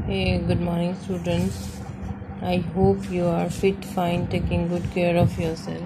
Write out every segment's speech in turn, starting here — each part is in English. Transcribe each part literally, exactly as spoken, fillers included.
Hey, good morning, students. I hope you are fit, fine, taking good care of yourself.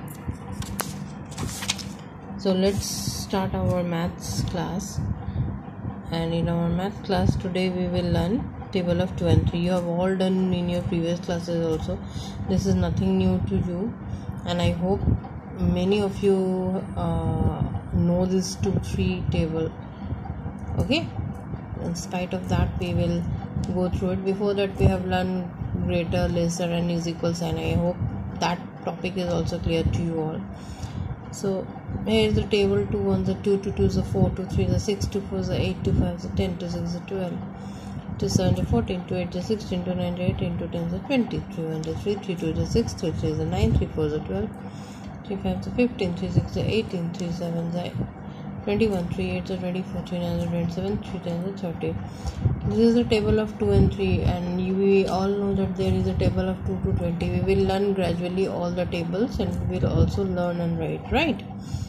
So, let's start our maths class. And in our math class today, we will learn table of two and three. You have all done in your previous classes also. This is nothing new to you, and I hope many of you uh, know this two three table. Okay. In spite of that, we will go through it. Before that, we have learned greater, lesser, and is equal sign. I hope that topic is also clear to you all. So here is the table: two ones are two, two twos are four, two threes are six, two fours are eight, two fives are ten, two sixes are twelve, two sevens are fourteen, two eights are sixteen, two nines are eighteen, two tens are twenty, three ones are three, three twos are six, three threes are nine, three fours are twelve, three fives are fifteen, three sixes are eighteen, three sevens are twenty-one, three eights are twenty-four, three nines are twenty-seven, three tens are thirty. This is the table of two and three, and you, we all know that there is a table of two to twenty. We will learn gradually all the tables, and we will also learn and write, right?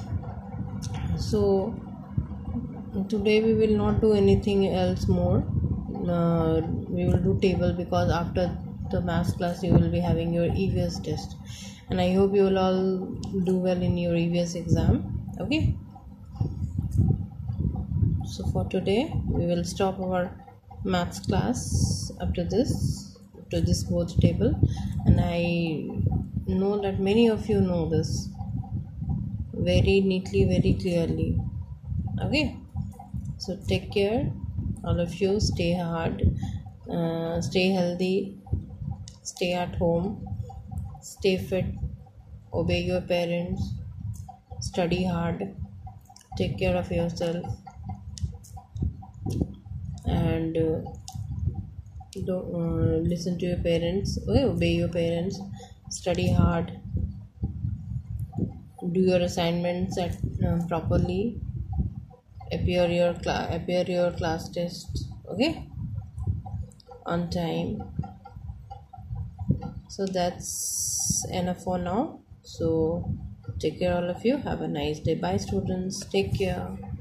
So today we will not do anything else more. Uh, we will do table because after the maths class you will be having your E V S test, and I hope you will all do well in your E V S exam. Okay. So for today we will stop our maths class up to this to this board table, and I know that many of you know this very neatly, very clearly. Okay, so take care, all of you. Stay hard, uh, stay healthy, stay at home, stay fit, obey your parents, study hard, take care of yourself, and uh, don't uh, listen to your parents. Okay, obey your parents, study hard, do your assignments at uh, properly, appear your class appear your class test, okay, on time. So that's enough for now. So take care, all of you. Have a nice day. Bye, students. Take care.